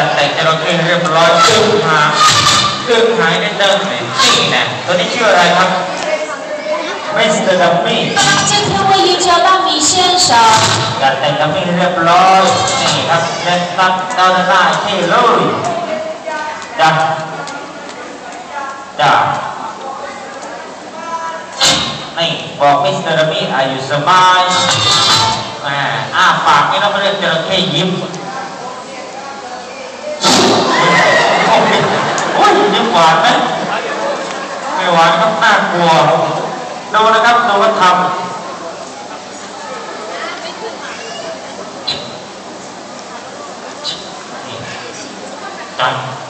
ดแต่จระเข้เรียบร้อยตึ้งหายได้เติมเลยนี่นะตัวนี้ชื่ออะไรครับมิสเตอร์ดัมมี่今天为您叫到米先生จัดแต่งดัมมี่เรียบร้อยนี่ครับเล่นตั้งเจ้าหน้าที่เลยจ้านี่บอกมิสเตอร์ดัมมี่อายุสบายปากนี่เราไม่เรียกจระเข้ยิ้มโอ้ยยิ้มหวานไหมไม่หวานครับน่ากลัวดูนะครับดูว่าทำจัง